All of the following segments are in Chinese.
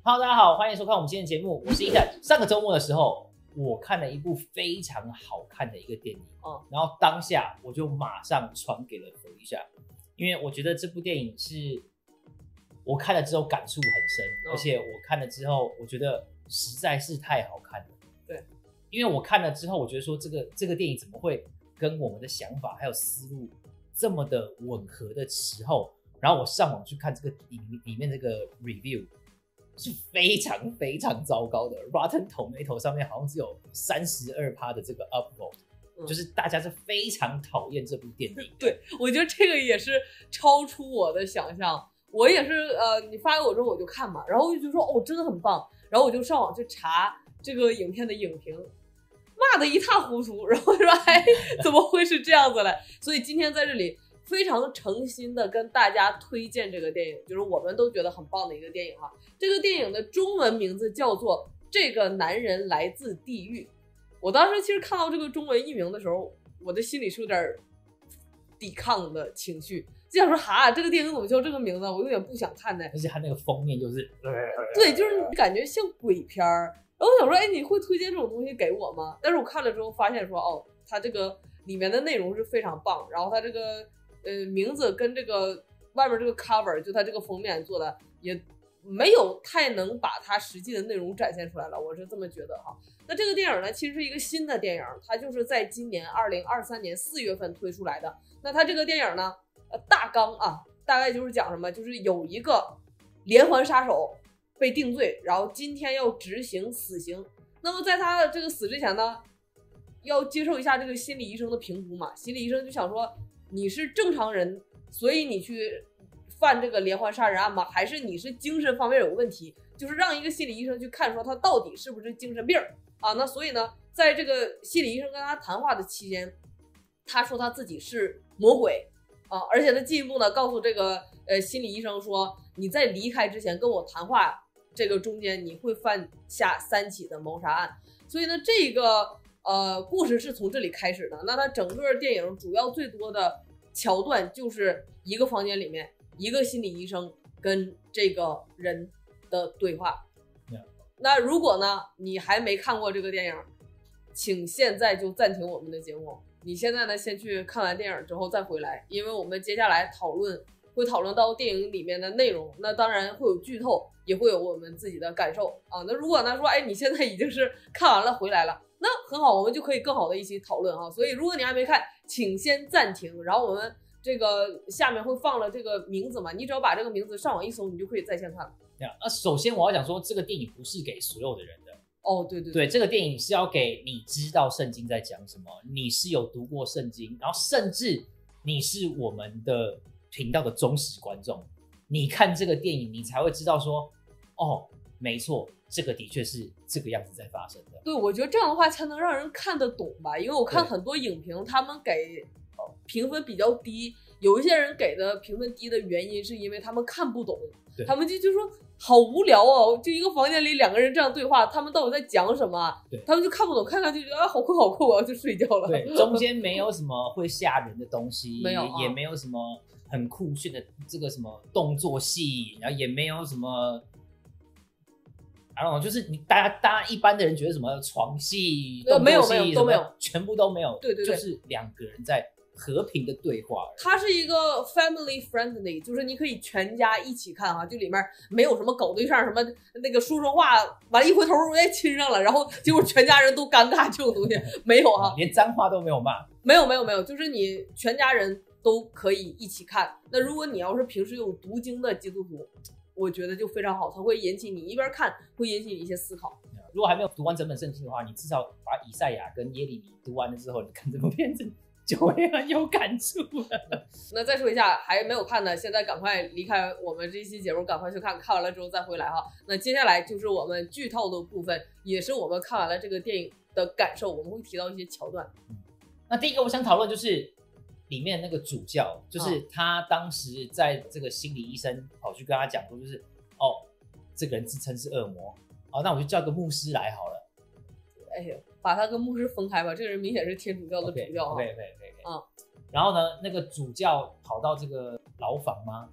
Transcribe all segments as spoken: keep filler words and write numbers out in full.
Hello， 大家好，欢迎收看我们今天的节目，我是伊坦。上个周末的时候，我看了一部非常好看的一个电影，嗯，然后当下我就马上传给了Felicia，因为我觉得这部电影是我看了之后感触很深，嗯、而且我看了之后，我觉得实在是太好看了。 对， 因为我看了之后，我觉得说这个这个电影怎么会跟我们的想法还有思路这么的吻合的时候，然后我上网去看这个里里面这个 review。是非常非常糟糕的 ，Rotten Tomato 上面好像只有 百分之三十二 的这个 upvote，、嗯、就是大家是非常讨厌这部电影。 对，我觉得这个也是超出我的想象。我也是，呃，你发给我之后我就看嘛，然后我就说哦，真的很棒，然后我就上网去查这个影片的影评，骂得一塌糊涂，然后说哎，怎么会是这样子嘞？所以今天在这里。非常诚心的跟大家推荐这个电影，就是我们都觉得很棒的一个电影哈。这个电影的中文名字叫做《这个男人来自地狱》。我当时其实看到这个中文译名的时候，我的心里是有点抵抗的情绪，就想说哈，这个电影怎么叫这个名字？我有点不想看呢。 而且它那个封面就是， 对，就是感觉像鬼片儿。然后我想说，哎，你会推荐这种东西给我吗？但是我看了之后发现说，哦，它这个里面的内容是非常棒，然后它这个。呃，名字跟这个外面这个 cover 就它这个封面做的也没有太能把它实际的内容展现出来了，我是这么觉得哈。那这个电影呢，其实是一个新的电影，它就是在今年二零二三年四月份推出来的。那它这个电影呢，呃，大纲啊，大概就是讲什么，就是有一个连环杀手被定罪，然后今天要执行死刑。那么在他这个死之前呢，要接受一下这个心理医生的评估嘛，心理医生就想说。你是正常人，所以你去犯这个连环杀人案吗？还是你是精神方面有问题？就是让一个心理医生去看，说他到底是不是精神病啊？那所以呢，在这个心理医生跟他谈话的期间，他说他自己是魔鬼啊，而且他进一步呢告诉这个呃心理医生说，你在离开之前跟我谈话，这个中间你会犯下三起的谋杀案。所以呢，这个。呃，故事是从这里开始的。那它整个电影主要最多的桥段就是一个房间里面一个心理医生跟这个人的对话。 Yeah. 那如果呢你还没看过这个电影，请现在就暂停我们的节目。你现在呢先去看完电影之后再回来，因为我们接下来讨论会讨论到电影里面的内容，那当然会有剧透，也会有我们自己的感受啊。那如果呢说，哎，你现在已经是看完了回来了。那很好，我们就可以更好的一起讨论哈。所以如果你还没看，请先暂停，然后我们这个下面会放了这个名字嘛，你只要把这个名字上网一搜，你就可以在线看了。 那、啊、首先我要讲说，这个电影不是给所有的人的哦，对对对, 对，这个电影是要给你知道圣经在讲什么，你是有读过圣经，然后甚至你是我们的频道的忠实观众，你看这个电影，你才会知道说，哦，没错。这个的确是这个样子在发生的。 对，我觉得这样的话才能让人看得懂吧，因为我看很多影评，他们给评分比较低，有一些人给的评分低的原因是因为他们看不懂，他们就就说好无聊哦，就一个房间里两个人这样对话，他们到底在讲什么？他们就看不懂，看看就觉得啊好酷好酷，我要去睡觉了。 对，中间没有什么会吓人的东西， 没有、啊， 也没有什么很酷炫的这个什么动作戏，然后也没有什么。I don't know, 就是你大家大家一般的人觉得什么床戏、动作戏没有没有都没有， 全部都没有。 对对对， 就是两个人在和平的对话。 它是一个 family friendly， 就是你可以全家一起看哈，就里面没有什么搞对象，什么那个说说话完了，一回头哎亲上了，然后结果全家人都尴尬，这种东西没有哈， 连脏话都没有骂。 没有没有没有，就是你全家人都可以一起看。那如果你要是平时有读经的基督徒。我觉得就非常好，它会引起你一边看，会引起你一些思考。 如果还没有读完整本圣经的话，你至少把以赛亚跟耶利米读完了之后，你看这部片子就会很有感触了。 那再说一下，还没有看的，现在赶快离开我们这期节目，赶快去看，看完了之后再回来哈。那接下来就是我们剧透的部分，也是我们看完了这个电影的感受，我们会提到一些桥段。 嗯、那第一个我想讨论就是。里面那个主教，就是他当时在这个心理医生跑去跟他讲说，就是哦，这个人自称是恶魔，好，那我就叫个牧师来好了。 哎呦，把他跟牧师分开吧，这个人明显是天主教的主教。 OK OK OK OK。嗯，然后呢，那个主教跑到这个牢房吗？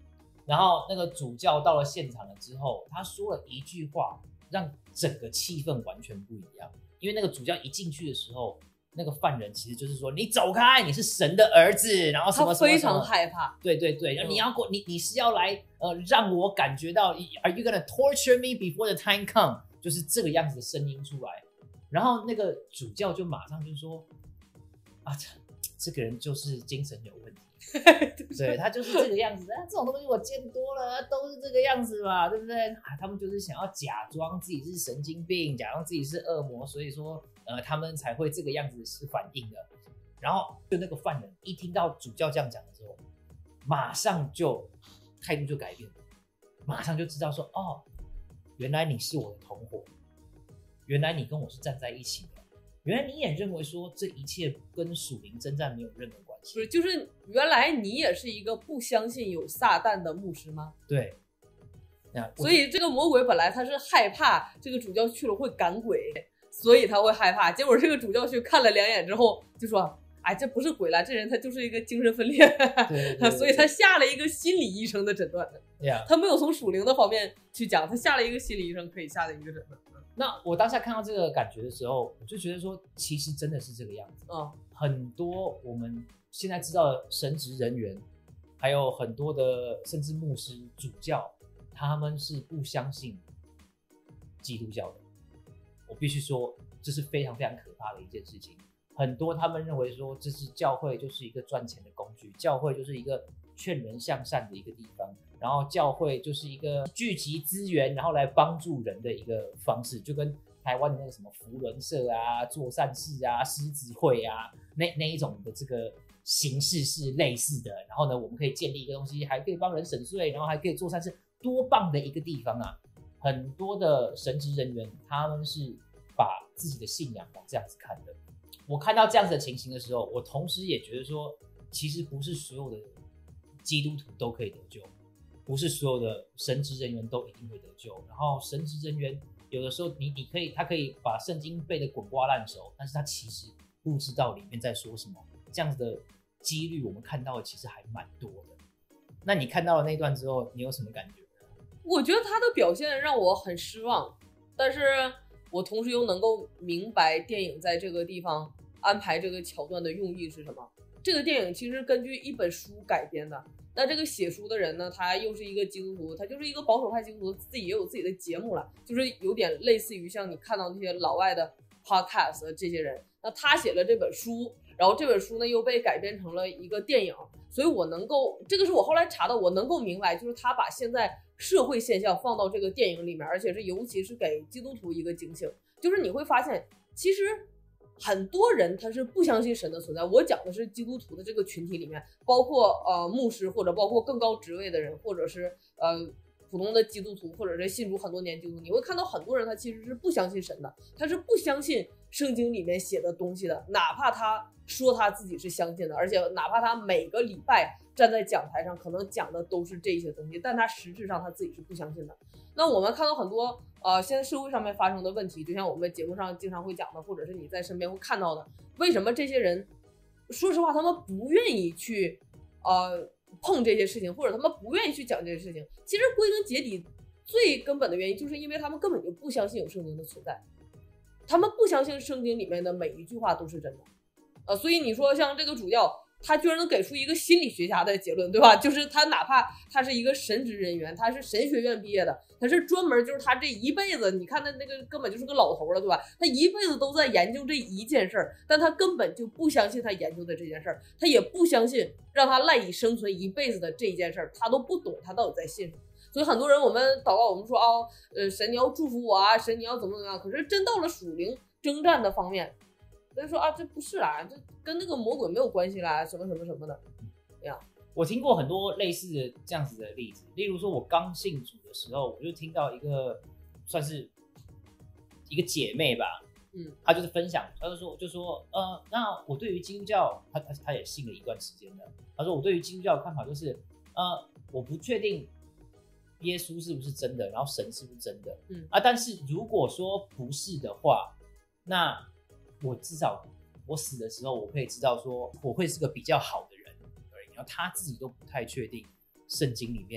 然后那个主教到了现场了之后，他说了一句话，让整个气氛完全不一样。因为那个主教一进去的时候，那个犯人其实就是说：“你走开，你是神的儿子。”然后什么什么什么， 他非常害怕。 对对对，嗯、你要过，你你是要来呃让我感觉到 ，Are you gonna torture me before the time come？ 就是这个样子的声音出来。然后那个主教就马上就说：“啊，这个人就是精神有问题。”对，他就是这个样子，这种东西我见多了，都是这个样子嘛，对不对？啊，他们就是想要假装自己是神经病，假装自己是恶魔，所以说，呃，他们才会这个样子是反应的。然后就那个犯人一听到主教这样讲的时候，马上就态度就改变了，马上就知道说，哦，原来你是我的同伙，原来你跟我是站在一起的，原来你也认为说这一切跟属灵征战没有任何关系。 不是，就是原来你也是一个不相信有撒旦的牧师吗？ 对， 所以这个魔鬼本来他是害怕这个主教去了会赶鬼，所以他会害怕。结果这个主教去看了两眼之后，就说：“哎，这不是鬼了，这人他就是一个精神分裂。”对对对，所以他下了一个心理医生的诊断。 Yeah. 他没有从属灵的方面去讲，他下了一个心理医生可以下的一个诊断。 那我当下看到这个感觉的时候，我就觉得说，其实真的是这个样子。 嗯， 很多我们现在知道的神职人员，还有很多的甚至牧师、主教，他们是不相信基督教的。我必须说，这是非常非常可怕的一件事情。很多他们认为说，这是教会就是一个赚钱的工具，教会就是一个劝人向善的一个地方，然后教会就是一个聚集资源，然后来帮助人的一个方式，就跟台湾的那个什么福伦社啊、做善事啊、狮子会啊那那一种的这个形式是类似的。然后呢，我们可以建立一个东西，还可以帮人省税，然后还可以做善事，多棒的一个地方啊！很多的神职人员他们是把自己的信仰往这样子看的。我看到这样子的情形的时候，我同时也觉得说，其实不是所有的基督徒都可以得救，不是所有的神职人员都一定会得救。然后神职人员有的时候你你可以他可以把圣经背得滚瓜烂熟，但是他其实不知道里面在说什么。这样子的几率我们看到的其实还蛮多的。那你看到了那段之后，你有什么感觉？ 我觉得他的表现让我很失望，但是我同时又能够明白电影在这个地方安排这个桥段的用意是什么。这个电影其实根据一本书改编的，那这个写书的人呢，他又是一个基督徒，他就是一个保守派基督徒，自己也有自己的节目了，就是有点类似于像你看到那些老外的 podcast 的这些人。那他写了这本书，然后这本书呢又被改编成了一个电影，所以我能够，这个是我后来查的，我能够明白，就是他把现在社会现象放到这个电影里面，而且是尤其是给基督徒一个警醒，就是你会发现其实很多人他是不相信神的存在。我讲的是基督徒的这个群体里面，包括呃牧师，或者包括更高职位的人，或者是呃普通的基督徒，或者是信主很多年基督徒，你会看到很多人他其实是不相信神的，他是不相信圣经里面写的东西的，哪怕他说他自己是相信的，而且哪怕他每个礼拜站在讲台上可能讲的都是这些东西，但他实质上他自己是不相信的。那我们看到很多呃现在社会上面发生的问题，就像我们节目上经常会讲的，或者是你在身边会看到的，为什么这些人说实话他们不愿意去呃碰这些事情，或者他们不愿意去讲这些事情，其实归根结底最根本的原因就是因为他们根本就不相信有圣经的存在，他们不相信圣经里面的每一句话都是真的。呃，所以你说像这个主教，他居然能给出一个心理学家的结论，对吧？就是他哪怕他是一个神职人员，他是神学院毕业的，他是专门就是他这一辈子，你看他那个根本就是个老头了，对吧？他一辈子都在研究这一件事儿，但他根本就不相信他研究的这件事儿，他也不相信让他赖以生存一辈子的这一件事儿，他都不懂他到底在信什么。所以很多人我们祷告，我们说哦，呃，神你要祝福我啊，神你要怎么怎么样，可是真到了属灵征战的方面，他就说啊，这不是啦，这跟那个魔鬼没有关系啦，什么什么什么的，这样。 我听过很多类似的这样子的例子，例如说，我刚信主的时候，我就听到一个算是一个姐妹吧， 嗯， 她就是分享，她就说，就说，呃，那我对于基督教，她她她也信了一段时间的，她说我对于基督教的看法就是，呃，我不确定耶稣是不是真的，然后神是不是真的， 嗯啊，但是如果说不是的话，那我至少我死的时候，我可以知道说我会是个比较好的人而已。然后他自己都不太确定圣经里面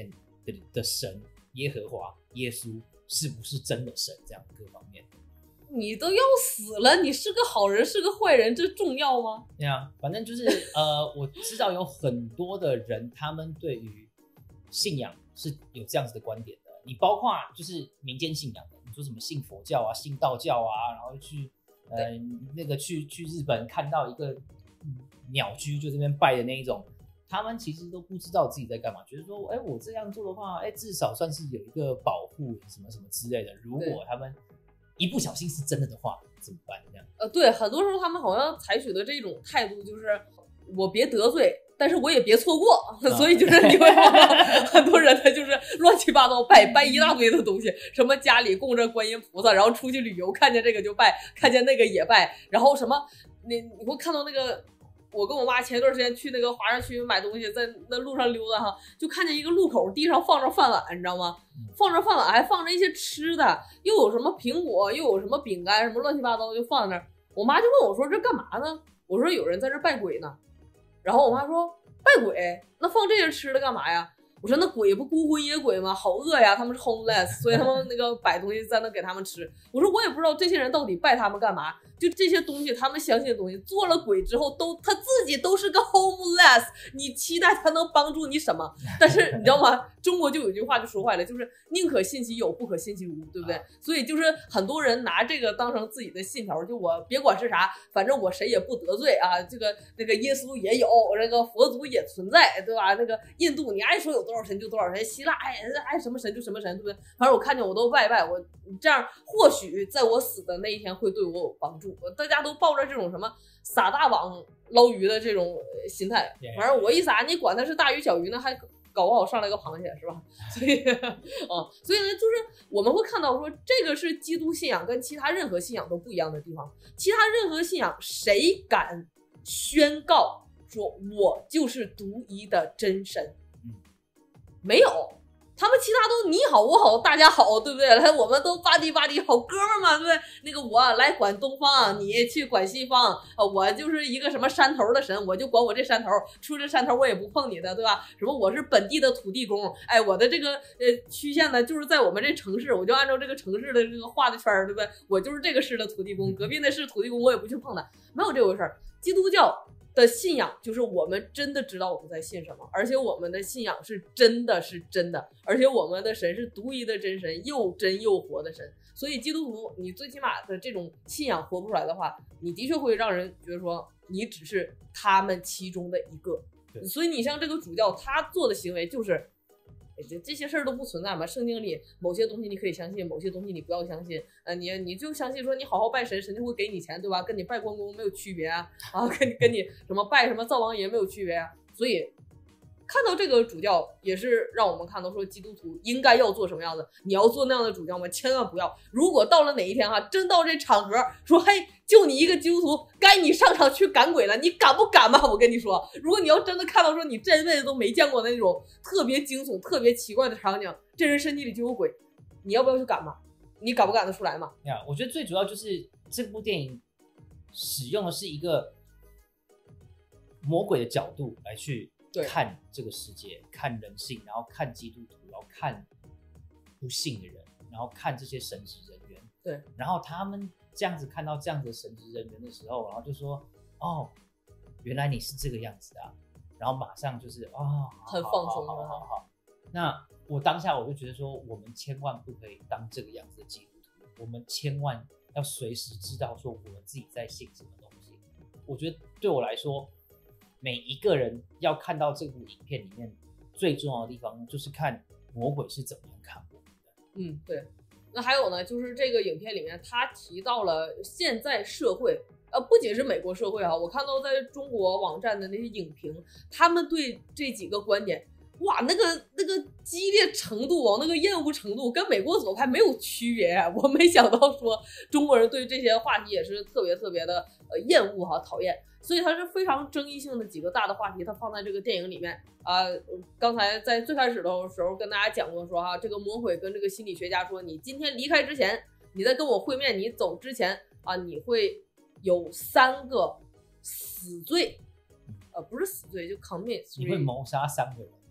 的的神耶和华耶稣是不是真的神，这样各方面。 你都要死了，你是个好人是个坏人，这重要吗？ 对啊，反正就是呃，我知道有很多的人，他们对于信仰是有这样子的观点的。你包括就是民间信仰的，你说什么信佛教啊、信道教啊，然后去呃那个去去日本看到一个鸟居就这边拜的那一种，他们其实都不知道自己在干嘛，觉得说，哎，我这样做的话，哎，至少算是有一个保护什么什么之类的。如果他们一不小心是真的的话，怎么办？这样？ 呃，对，很多时候他们好像采取的这种态度就是，我别得罪，但是我也别错过，啊、所以就是你会看到很多人他就是乱七八糟拜拜一大堆的东西，什么家里供着观音菩萨，然后出去旅游看见这个就拜，看见那个也拜，然后什么你你会看到那个。我跟我妈前一段时间去那个华山区买东西，在那路上溜达哈，就看见一个路口地上放着饭碗，你知道吗？放着饭碗还放着一些吃的，又有什么苹果，又有什么饼干，什么乱七八糟就放在那儿。我妈就问我说：“这干嘛呢？”我说：“有人在这拜鬼呢。”然后我妈说：“拜鬼？那放这些吃的干嘛呀？”我说：“那鬼不孤魂野鬼吗？好饿呀，他们是 homeless， 所以他们那个摆东西在那给他们吃。”我说：“我也不知道这些人到底拜他们干嘛。”就这些东西，他们相信的东西，做了鬼之后都他自己都是个 homeless， 你期待他能帮助你什么？但是你知道吗？中国就有一句话就说坏了，就是宁可信其有，不可信其无，对不对？所以就是很多人拿这个当成自己的信条，就我别管是啥，反正我谁也不得罪啊。这个那个耶稣也有，那个佛祖也存在，对吧？那个印度你爱说有多少神就多少神，希腊爱爱什么神就什么神，对不对？反正我看见我都拜拜，我这样或许在我死的那一天会对我有帮助。大家都抱着这种什么撒大网捞鱼的这种心态，反正我一撒，你管它是大鱼小鱼呢，还搞不好上来个螃蟹，是吧？所以啊，所以呢，就是我们会看到说，这个是基督信仰跟其他任何信仰都不一样的地方。其他任何信仰，谁敢宣告说我就是独一的真神？没有。他们其他都你好我好大家好，对不对？来，我们都巴迪巴迪好哥们嘛，对不对？那个我来管东方，你去管西方，我就是一个什么山头的神，我就管我这山头，出这山头我也不碰你的，对吧？什么我是本地的土地公，哎，我的这个呃区县呢，就是在我们这城市，我就按照这个城市的这个画的圈，对不对？我就是这个市的土地公，隔壁那市土地公我也不去碰他，没有这回事儿。基督教的信仰就是我们真的知道我们在信什么，而且我们的信仰是真的是真的，而且我们的神是独一的真神，又真又活的神。所以基督徒你最起码的这种信仰活不出来的话，你的确会让人觉得说你只是他们其中的一个。所以你像这个主教他做的行为就是这这些事儿都不存在嘛，圣经里某些东西你可以相信，某些东西你不要相信，呃，你你就相信说你好好拜神，神就会给你钱，对吧？跟你拜关公没有区别啊，啊，跟你跟你什么拜什么灶王爷没有区别啊。所以看到这个主教也是让我们看到说基督徒应该要做什么样子。你要做那样的主教吗？千万不要。如果到了哪一天哈，真到这场合说嘿，就你一个基督徒，该你上场去赶鬼了，你敢不敢吧？我跟你说，如果你要真的看到说你这辈子都没见过的那种特别惊悚特别奇怪的场景，这人身体里就有鬼，你要不要去赶嘛？你敢不赶得出来嘛？ 呀、yeah, 我觉得最主要就是这部电影使用的是一个魔鬼的角度来去看这个世界，看人性，然后看基督徒，然后看不信的人，然后看这些神职人员。 对， 然后他们这样子看到这样子的神职人员的时候，然后就说：“哦，原来你是这个样子啊！”然后马上就是哦， 很放松， 好好好好。那我当下我就觉得说，我们千万不可以当这个样子的基督徒，我们千万要随时知道说我们自己在信什么东西。我觉得对我来说，每一个人要看到这部影片里面最重要的地方，就是看魔鬼是怎么样看我们的。 嗯，对。那还有呢，就是这个影片里面他提到了现在社会，呃，不仅是美国社会啊，我看到在中国网站的那些影评，他们对这几个观点，哇，那个那个激烈程度哦，那个厌恶程度跟美国左派没有区别。我没想到说中国人对这些话题也是特别特别的呃厌恶哈、讨厌。所以它是非常争议性的几个大的话题，它放在这个电影里面啊、呃。刚才在最开始的时候跟大家讲过说哈，这个魔鬼跟这个心理学家说，你今天离开之前，你在跟我会面，你走之前啊，你会有三个死罪，呃，不是死罪，就 commit， 你会谋杀三个人。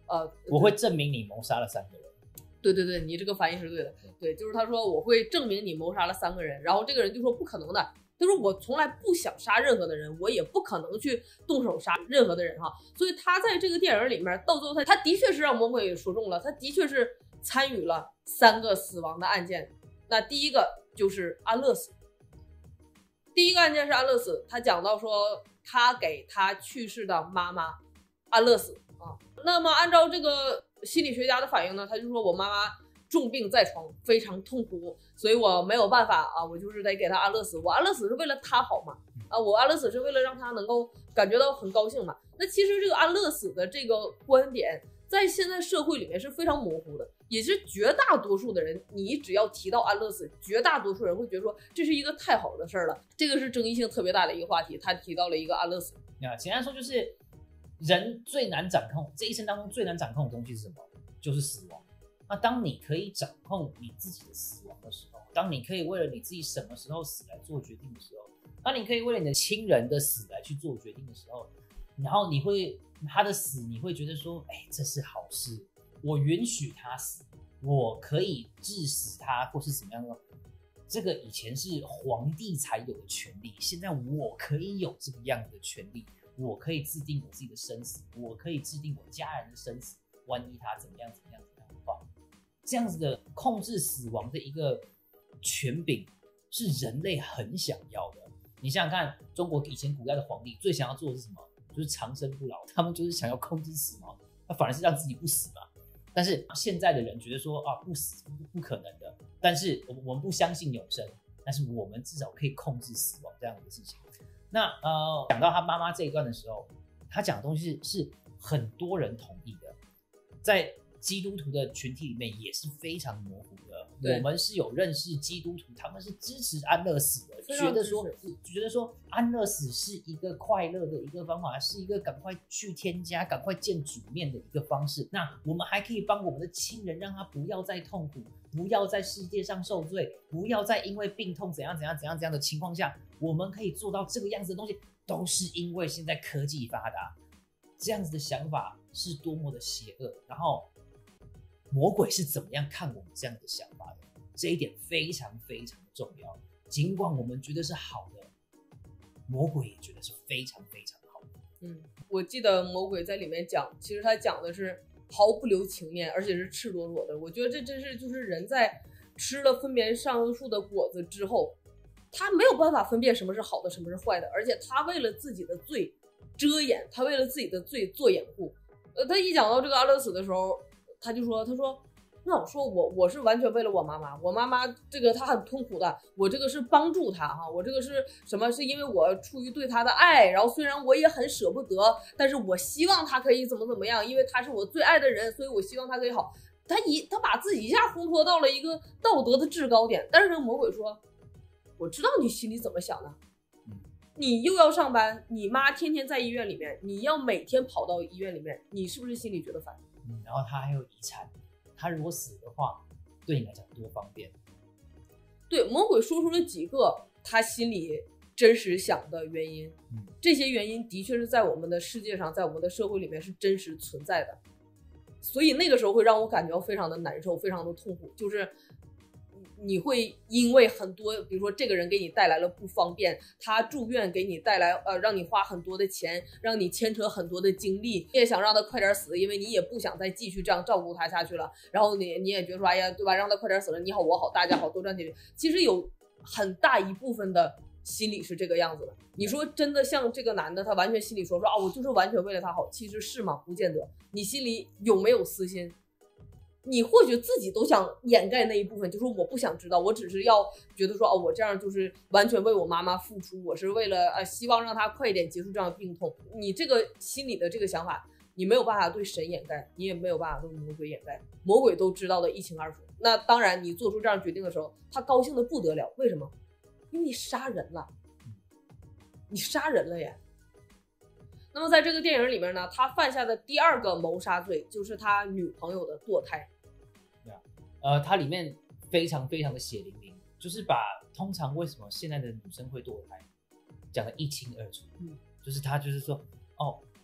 呃， 我会证明你谋杀了三个人。 对对对，你这个反应是对的。对，就是他说我会证明你谋杀了三个人，然后这个人就说不可能的。他说我从来不想杀任何的人，我也不可能去动手杀任何的人哈。所以他在这个电影里面，到最后他他的确是让魔鬼说中了，他的确是参与了三个死亡的案件。那第一个就是安乐死，第一个案件是安乐死，他讲到说他给他去世的妈妈安乐死啊。那么按照这个心理学家的反应呢，他就说我妈妈重病在床，非常痛苦，所以我没有办法啊，我就是得给他安乐死。我安乐死是为了他好嘛，啊，我安乐死是为了让他能够感觉到很高兴嘛。那其实这个安乐死的这个观点，在现在社会里面是非常模糊的，也是绝大多数的人，你只要提到安乐死，绝大多数人会觉得说这是一个太好的事儿了，这个是争议性特别大的一个话题。他提到了一个安乐死， 啊，简单说就是人最难掌控，这一生当中最难掌控的东西是什么？就是死亡。那当你可以掌控你自己的死亡的时候，当你可以为了你自己什么时候死来做决定的时候，当你可以为了你的亲人的死来去做决定的时候，然后你会他的死，你会觉得说，哎，这是好事，我允许他死，我可以致死他，或是怎么样的。这个以前是皇帝才有的权利，现在我可以有这个样的权利，我可以制定我自己的生死，我可以制定我家人的生死，万一他怎么样怎么样怎么样的话，这样子的控制死亡的一个权柄是人类很想要的。你想想看，中国以前古代的皇帝最想要做的是什么？就是长生不老，他们就是想要控制死亡，那反而是让自己不死嘛。但是现在的人觉得说啊，不死不可能的，但是我们我们不相信永生，但是我们至少可以控制死亡这样的事情。那呃，讲到他妈妈这一段的时候，他讲的东西是很多人同意的，在基督徒的群体里面也是非常模糊的。我们是有认识基督徒，他们是支持安乐死的，觉得说觉得说安乐死是一个快乐的一个方法，是一个赶快去天家、赶快见主面的一个方式。那我们还可以帮我们的亲人，让他不要再痛苦，不要在世界上受罪，不要再因为病痛怎样怎样怎样怎样的情况下，我们可以做到这个样子的东西，都是因为现在科技发达。这样子的想法是多么的邪恶，然后魔鬼是怎么样看我们这样的想法的，这一点非常非常的重要。尽管我们觉得是好的，魔鬼也觉得是非常非常好的。 嗯，我记得魔鬼在里面讲，其实他讲的是毫不留情面，而且是赤裸裸的。我觉得这真是就是人在吃了分别善恶树的果子之后，他没有办法分辨什么是好的，什么是坏的，而且他为了自己的罪遮掩，他为了自己的罪做掩护。呃，他一讲到这个安乐死的时候，他就说，他说，那我说我我是完全为了我妈妈，我妈妈这个她很痛苦的，我这个是帮助她哈，我这个是什么？是因为我出于对她的爱，然后虽然我也很舍不得，但是我希望她可以怎么怎么样，因为她是我最爱的人，所以我希望她可以好。他一他把自己一下烘托到了一个道德的制高点，但是魔鬼说，我知道你心里怎么想的。你又要上班，你妈天天在医院里面，你要每天跑到医院里面，你是不是心里觉得烦？ 嗯，然后他还有遗产，他如果死的话，对你来讲多方便。 对，魔鬼说出了几个他心里真实想的原因，嗯，这些原因的确是在我们的世界上，在我们的社会里面是真实存在的，所以那个时候会让我感觉非常的难受，非常的痛苦，就是你会因为很多，比如说这个人给你带来了不方便，他住院给你带来呃，让你花很多的钱，让你牵扯很多的精力，你也想让他快点死，因为你也不想再继续这样照顾他下去了。然后你你也觉得说，哎呀，对吧？让他快点死了，你好我好大家好，多赚钱。其实有很大一部分的心理是这个样子的。你说真的像这个男的，他完全心里说说啊，我就是完全为了他好，其实是吗？不见得。你心里有没有私心？你或许自己都想掩盖那一部分，就说我不想知道，我只是要觉得说哦，我这样就是完全为我妈妈付出，我是为了呃希望让她快一点结束这样的病痛。你这个心里的这个想法，你没有办法对神掩盖，你也没有办法对魔鬼掩盖，魔鬼都知道的一清二楚。那当然，你做出这样决定的时候，他高兴的不得了。为什么？因为你杀人了，你杀人了耶。那么在这个电影里面呢，他犯下的第二个谋杀罪就是他女朋友的堕胎。 呃，它里面非常非常的血淋淋，就是把通常为什么现在的女生会堕胎讲得一清二楚。嗯，就是他就是说，哦，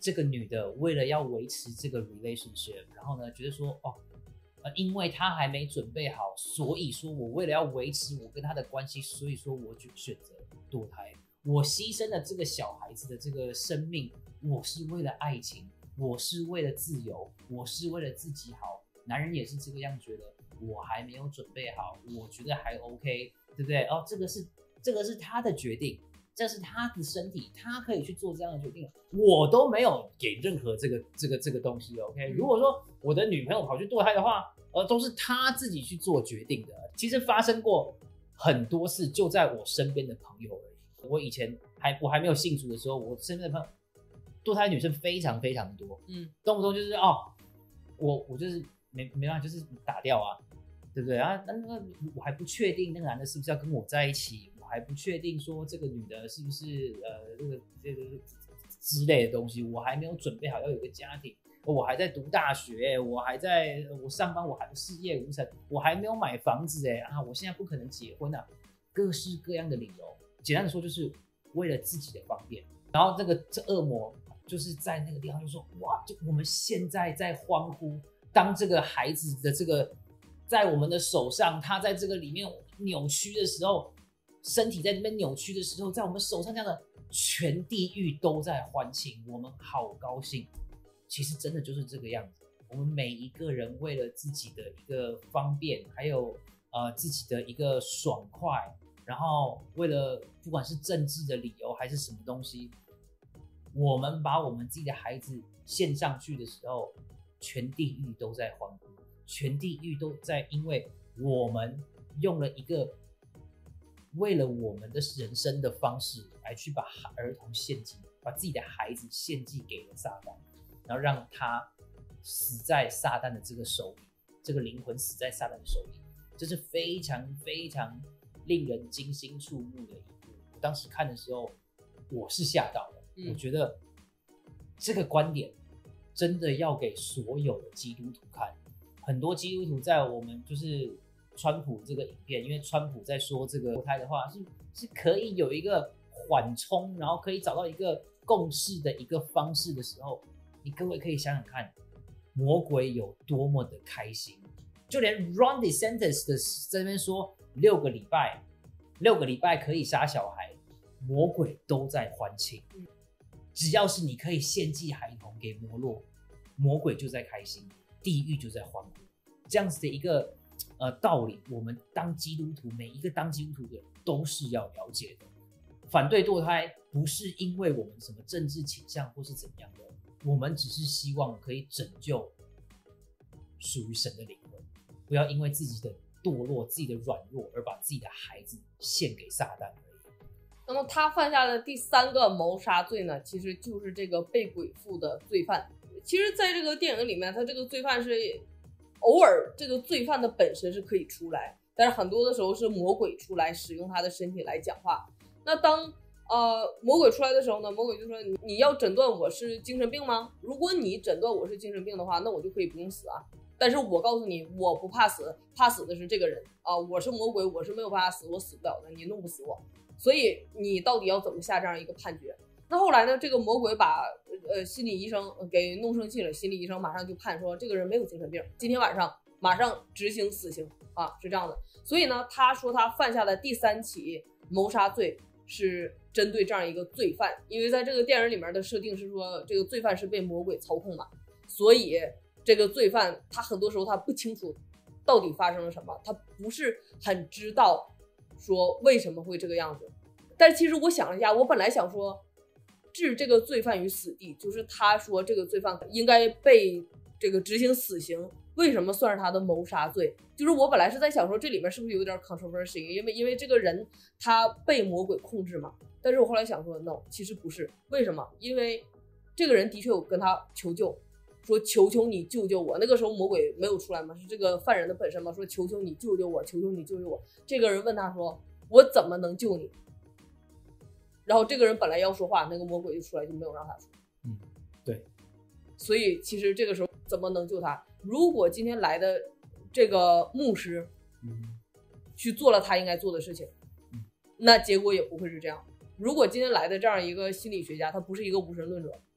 这个女的为了要维持这个 relationship， 然后呢觉得说哦，呃，因为她还没准备好，所以说我为了要维持我跟她的关系，所以说我就选择堕胎，我牺牲了这个小孩子的这个生命，我是为了爱情，我是为了自由，我是为了自己好。男人也是这个样觉得，我还没有准备好，我觉得还 OK， 对不对？哦，这个是这个是他的决定，这是他的身体，他可以去做这样的决定，我都没有给任何这个这个这个东西 OK。如果说我的女朋友跑去堕胎的话，呃，都是她自己去做决定的。其实发生过很多次，就在我身边的朋友而已。我以前还我还没有信主的时候，我身边的朋友堕胎女生非常非常多，嗯，动不动就是哦，我我就是没没办法，就是打掉啊，对不对啊？那那我还不确定那个男的是不是要跟我在一起，我还不确定说这个女的是不是呃这个这个之类的东西，我还没有准备好要有个家庭，我还在读大学，我还在我上班，我还事业无成，我还没有买房子哎啊，我现在不可能结婚啊，各式各样的理由。简单的说，就是为了自己的方便。然后这个这恶魔就是在那个地方就说哇，就我们现在在欢呼。当这个孩子的这个在我们的手上，他在这个里面扭曲的时候，身体在那边扭曲的时候，在我们手上这样的全地狱都在欢庆，我们好高兴。其实真的就是这个样子，我们每一个人为了自己的一个方便，还有呃自己的一个爽快，然后为了不管是政治的理由还是什么东西，我们把我们自己的孩子献上去的时候，全地狱都在欢呼，全地狱都在，因为我们用了一个为了我们的人生的方式来去把儿童献祭，把自己的孩子献祭给了撒旦，然后让他死在撒旦的这个手里，这个灵魂死在撒旦的手里，这是非常非常令人惊心触目的一幕。我当时看的时候，我是吓到了，嗯、我觉得这个观点真的要给所有的基督徒看。很多基督徒在我们就是川普这个影片，因为川普在说这个堕胎的话是是可以有一个缓冲，然后可以找到一个共识的一个方式的时候，你各位可以想想看，魔鬼有多么的开心。就连 Ron DeSantis 的在那边说六个礼拜，六个礼拜可以杀小孩，魔鬼都在欢庆。只要是你可以献祭孩童给摩洛，魔鬼就在开心，地狱就在欢呼。这样子的一个呃道理，我们当基督徒，每一个当基督徒的人都是要了解的。反对堕胎不是因为我们什么政治倾向或是怎样的，我们只是希望可以拯救属于神的灵魂，不要因为自己的堕落、自己的软弱而把自己的孩子献给撒旦而已。 那么他犯下的第三个谋杀罪呢，其实就是这个被鬼附的罪犯。其实在这个电影里面，他这个罪犯是偶尔这个罪犯的本身是可以出来，但是很多的时候是魔鬼出来使用他的身体来讲话。那当呃魔鬼出来的时候呢，魔鬼就说 你, 你要诊断我是精神病吗？如果你诊断我是精神病的话，那我就可以不用死啊。但是我告诉你，我不怕死，怕死的是这个人啊、呃！我是魔鬼，我是没有办法死，我死不了的，你弄不死我。所以你到底要怎么下这样一个判决？那后来呢，这个魔鬼把呃心理医生给弄生气了，心理医生马上就判说这个人没有精神病，今天晚上马上执行死刑啊，是这样的。所以呢，他说他犯下的第三起谋杀罪是针对这样一个罪犯，因为在这个电影里面的设定是说这个罪犯是被魔鬼操控嘛，所以这个罪犯他很多时候他不清楚到底发生了什么，他不是很知道说为什么会这个样子。但是其实我想了一下，我本来想说置这个罪犯于死地，就是他说这个罪犯应该被这个执行死刑，为什么算是他的谋杀罪？就是我本来是在想说这里面是不是有点 controversy， 因为因为这个人他被魔鬼控制嘛。但是我后来想说 no， 其实不是。为什么？因为这个人的确有跟他求救，说求求你救救我。那个时候魔鬼没有出来嘛，是这个犯人的本身嘛，说求求你救救我，求求你救救我。这个人问他说我怎么能救你？然后这个人本来要说话，那个魔鬼就出来，就没有让他说。 嗯，对。 所以其实这个时候怎么能救他？如果今天来的这个牧师，嗯，去做了他应该做的事情，嗯，那结果也不会是这样。如果今天来的这样一个心理学家，他不是一个无神论者，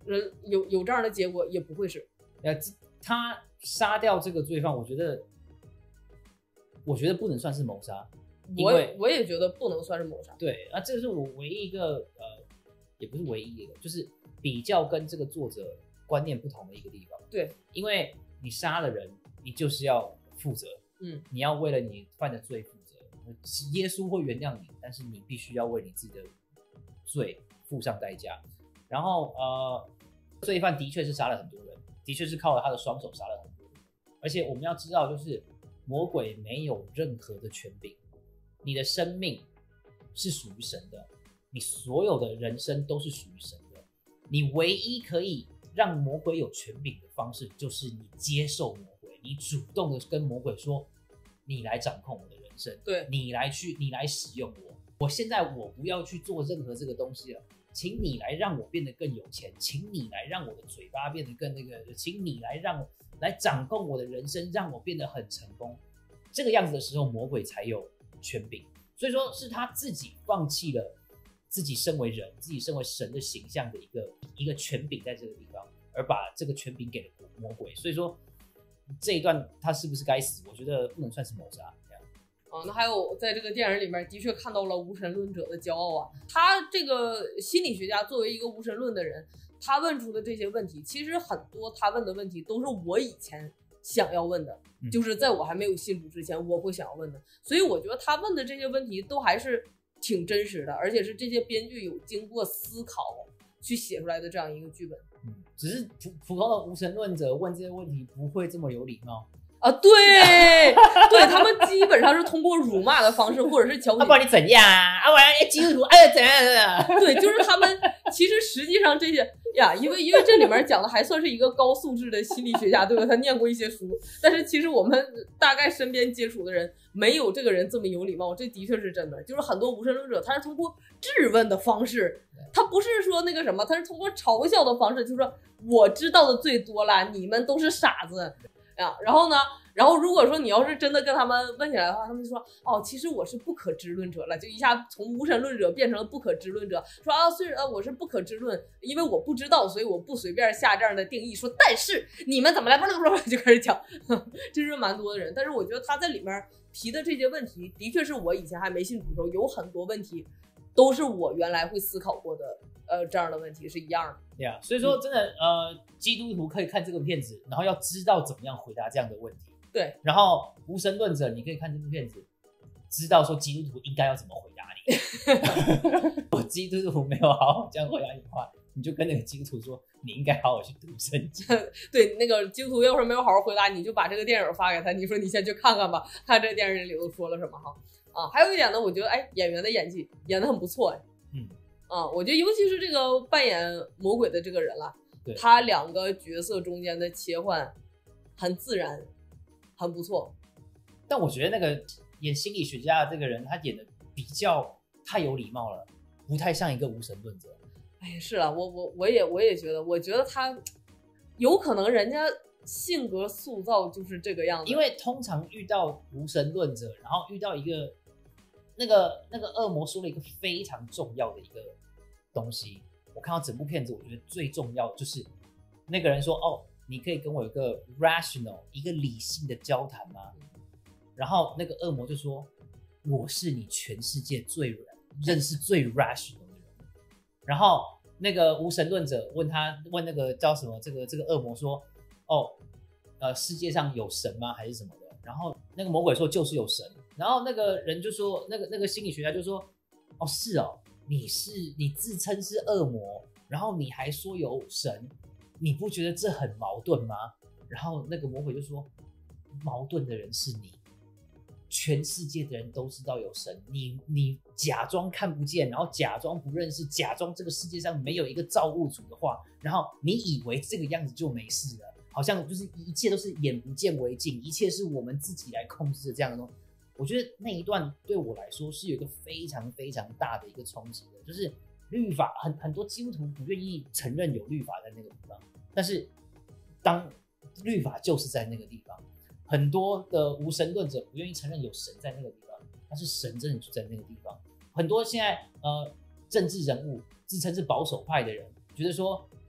人有有这样的结果也不会是。 呃，他杀掉这个罪犯，我觉得，我觉得不能算是谋杀，因我为我也觉得不能算是谋杀。 对啊，这是我唯一一个呃，也不是唯一一个，就是比较跟这个作者观念不同的一个地方。 对， 因为你杀了人，你就是要负责， 嗯， 你要为了你犯的罪负责。耶稣会原谅你，但是你必须要为你自己的罪付上代价。然后呃，罪犯的确是杀了很多人，的确是靠了他的双手杀了很多人。而且我们要知道，就是魔鬼没有任何的权柄，你的生命是属于神的，你所有的人生都是属于神的。你唯一可以让魔鬼有权柄的方式，就是你接受魔鬼，你主动的跟魔鬼说，你来掌控我的人生， 对， 你来去，你来使用我。我现在我不要去做任何这个东西了，请你来让我变得更有钱，请你来让我的嘴巴变得更那个，请你来让我来掌控我的人生，让我变得很成功。这个样子的时候，魔鬼才有权柄。所以说是他自己放弃了自己身为人、自己身为神的形象的一个一个权柄在这个地方，而把这个权柄给了魔鬼。所以说这一段他是不是该死？我觉得不能算是谋杀。 啊，那还有在这个电影里面的确看到了无神论者的骄傲啊。他这个心理学家作为一个无神论的人，他问出的这些问题，其实很多他问的问题都是我以前想要问的， 嗯、 就是在我还没有信主之前我会想要问的。所以我觉得他问的这些问题都还是挺真实的，而且是这些编剧有经过思考去写出来的这样一个剧本。 嗯，只是普普通的无神论者问这些问题不会这么有礼貌。 啊，对，对他们基本上是通过辱骂的方式，或者是瞧不起， 啊，不然你怎样啊？啊，我要基督徒，哎呀，怎样怎样？ 对，就是他们其实实际上这些呀，因为因为这里面讲的还算是一个高素质的心理学家，对吧？他念过一些书，但是其实我们大概身边接触的人没有这个人这么有礼貌，这的确是真的。就是很多无神论者，他是通过质问的方式，他不是说那个什么，他是通过嘲笑的方式，就是说我知道的最多了，你们都是傻子。啊，然后呢，然后如果说你要是真的跟他们问起来的话，他们就说哦，其实我是不可知论者了，就一下从无神论者变成了不可知论者，说啊，虽然我是不可知论，因为我不知道，所以我不随便下这样的定义，说但是你们怎么来不不不就开始讲，这是蛮多的人，但是我觉得他在里面提的这些问题，的确是我以前还没信主的时候有很多问题，都是我原来会思考过的。呃，这样的问题是一样的。 对啊，所以说真的，呃，基督徒可以看这个片子，然后要知道怎么样回答这样的问题。 对， 然后无神论者，你可以看这部片子，知道说基督徒应该要怎么回答你。我基督徒没有好好这样回答你的话，你就跟那个基督徒说，你应该好好去读圣经。 对，那个基督徒要是没有好好回答，你就把这个电影发给他，你说你先去看看吧，看这个电影里头说了什么哈。啊，还有一点呢，我觉得哎，演员的演技演得很不错哎。 嗯。 啊，我觉得尤其是这个扮演魔鬼的这个人了，他两个角色中间的切换很自然，很不错。 但我觉得那个演心理学家的这个人，他演的比较太有礼貌了，不太像一个无神论者。 哎，是了，我我我也我也觉得，我觉得他有可能人家性格塑造就是这个样子。 因为通常遇到无神论者，然后遇到一个。那个那个恶魔说了一个非常重要的一个东西，我看到整部片子，我觉得最重要就是那个人说：“哦，你可以跟我有一个 rational 一个理性的交谈吗？”然后那个恶魔就说：“我是你全世界最认识最 rational 的人。”然后那个无神论者问他问那个叫什么这个这个恶魔说：“哦，呃，世界上有神吗？还是什么的？”然后那个魔鬼说：“就是有神。”然后那个人就说，那个那个心理学家就说，哦是哦，你是你自称是恶魔，然后你还说有神，你不觉得这很矛盾吗？然后那个魔鬼就说，矛盾的人是你，全世界的人都知道有神，你你假装看不见，然后假装不认识，假装这个世界上没有一个造物主的话，然后你以为这个样子就没事了，好像就是一切都是眼不见为净，一切是我们自己来控制的这样的东西。我觉得那一段对我来说是有一个非常非常大的一个冲击的，就是律法很很多基督徒不愿意承认有律法在那个地方，但是当律法就是在那个地方，很多的无神论者不愿意承认有神在那个地方，但是神真的就在那个地方。很多现在呃政治人物自称是保守派的人，觉得说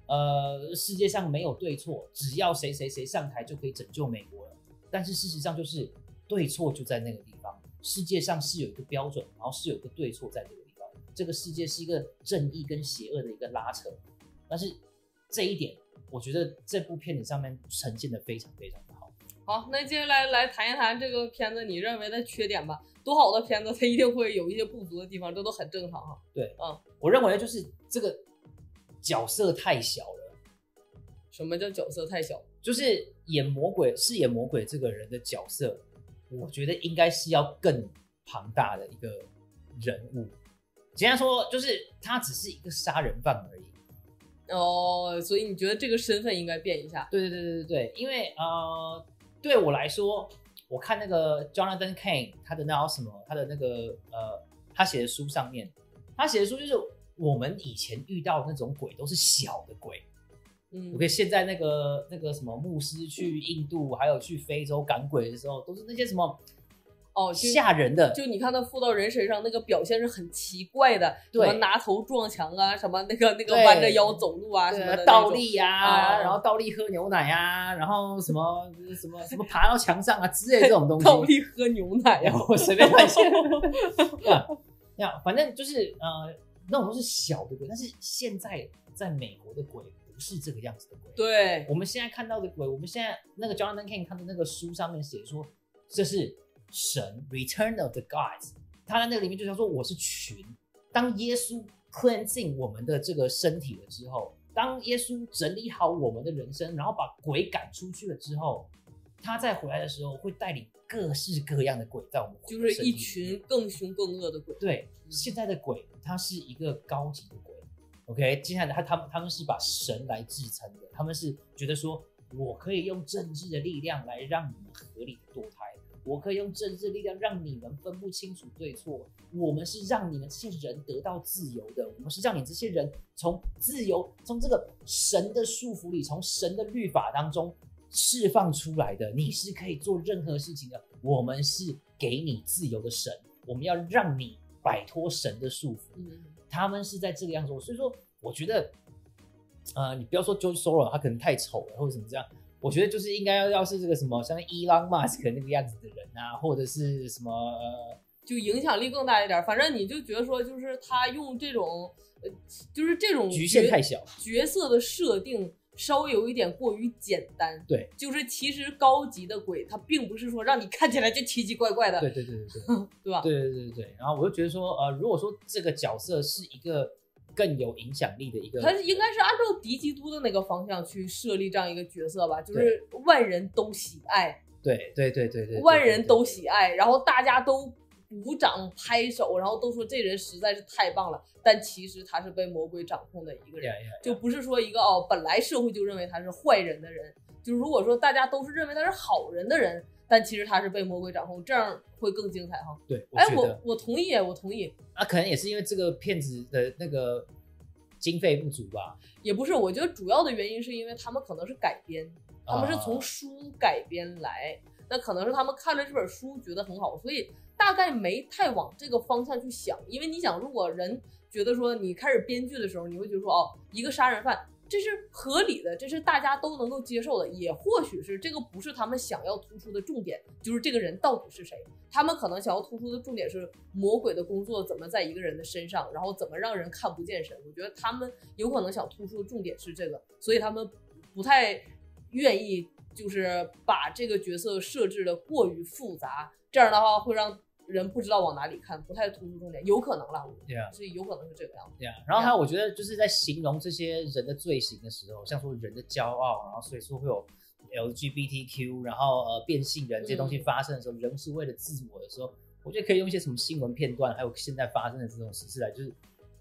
呃，世界上没有对错，只要谁谁谁上台就可以拯救美国了。但是事实上就是对错就在那个地方，世界上是有一个标准，然后是有一个对错在这个地方。这个世界是一个正义跟邪恶的一个拉扯，但是这一点，我觉得这部片子上面呈现的非常非常的好。 好，那接下来来谈一谈这个片子你认为的缺点吧。多好的片子，它一定会有一些不足的地方，这都很正常哈。 对， 嗯， 我认为就是这个角色太小了。 什么叫角色太小？ 就是演魔鬼饰演魔鬼这个人的角色，我觉得应该是要更庞大的一个人物。简单说，就是他只是一个杀人犯而已。 哦，所以你觉得这个身份应该变一下？ 对对对对对，因为呃，对我来说，我看那个 Jonathan Cain 他的那什么，他的那个呃，他写的书上面，他写的书就是我们以前遇到的那种鬼都是小的鬼。 嗯 OK， 现在那个那个什么牧师去印度还有去非洲赶鬼的时候，都是那些什么哦吓人的， 就你看他附到人身上那个表现是很奇怪的，什么拿头撞墙啊，什么那个那个弯着腰走路啊，什么的倒立啊， 啊然后倒立喝牛奶啊，然后什么什么什么爬到墙上啊之类的这种东西， 倒立喝牛奶呀，我随便乱写。呀，反正就是呃，那种都是小的鬼，但是现在在美国的鬼不是这个样子的鬼。 对， 我们现在看到的鬼，我们现在那个 Jonathan Cain 他的那个书上面写说，这是神 Return of the Gods， 他在那个里面就想说我是群。当耶稣 cleansing 我们的这个身体了之后，当耶稣整理好我们的人生，然后把鬼赶出去了之后，他再回来的时候会带领各式各样的鬼在我们活的身体里面， 就是一群更凶更恶的鬼。 对，现在的鬼它是一个高级的鬼。OK， 接下来他他们他们是把神来制成的，他们是觉得说，我可以用政治的力量来让你们合理的堕胎，我可以用政治的力量让你们分不清楚对错，我们是让你们这些人得到自由的，我们是让你这些人从自由，从这个神的束缚里，从神的律法当中释放出来的，你是可以做任何事情的，我们是给你自由的神，我们要让你摆脱神的束缚。 嗯， 他们是在这个样子，所以说我觉得，呃，你不要说 George Soros 他可能太丑了或者什么这样，我觉得就是应该要要是这个什么像 Elon Musk 那个样子的人啊，或者是什么，呃、 就影响力更大一点。反正你就觉得说，就是他用这种，呃，就是这种局限太小， 角色的设定稍微有一点过于简单。 对， 就是其实高级的鬼，它并不是说让你看起来就奇奇怪怪的。 对对对对对， 对吧？ 对对对对。然后我就觉得说，呃，如果说这个角色是一个更有影响力的一个， 他应该是按照敌基督的那个方向去设立这样一个角色吧，就是万人都喜爱， 对对对对 对, 对, 对, 对， 万人都喜爱，然后大家都鼓掌拍手，然后都说这人实在是太棒了。但其实他是被魔鬼掌控的一个人， yeah, yeah, yeah. 就不是说一个哦，本来社会就认为他是坏人的人，就如果说大家都是认为他是好人的人，但其实他是被魔鬼掌控，这样会更精彩哈。 对， 哎，我我同意，我同意。 啊，可能也是因为这个片子的那个经费不足吧？ 也不是，我觉得主要的原因是因为他们可能是改编，他们是从书改编来，啊、那可能是他们看了这本书觉得很好，所以大概没太往这个方向去想。因为你想，如果人觉得说你开始编剧的时候，你会觉得说哦，一个杀人犯。这是合理的，这是大家都能够接受的，也或许是这个不是他们想要突出的重点，就是这个人到底是谁。他们可能想要突出的重点是魔鬼的工作怎么在一个人的身上，然后怎么让人看不见神。我觉得他们有可能想突出的重点是这个，所以他们不太愿意就是把这个角色设置的过于复杂，这样的话会让人不知道往哪里看，不太突出重点，有可能啦， yeah. 所以有可能是这个样子。 Yeah. 然后还有，我觉得就是在形容这些人的罪行的时候，像说人的骄傲，然后所以说会有 L G B T Q， 然后呃变性人这些东西发生的时候，嗯、人是为了自我的时候，我觉得可以用一些什么新闻片段，还有现在发生的这种时事来，就是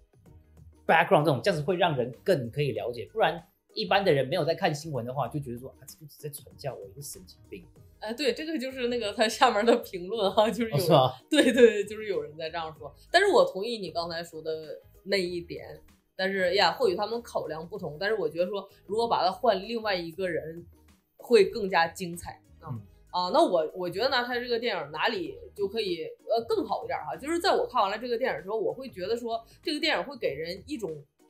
background 这种，这样子会让人更可以了解，不然一般的人没有在看新闻的话，就觉得说啊，这个在传教，我一个神经病。 哎，对，这个就是那个他下面的评论哈，就是有人、 哦、是对对，就是有人在这样说。但是我同意你刚才说的那一点，但是呀，或许他们考量不同，但是我觉得说，如果把它换另外一个人，会更加精彩啊、嗯、啊！那我我觉得呢，他这个电影哪里就可以呃更好一点哈，就是在我看完了这个电影之后，我会觉得说，这个电影会给人一种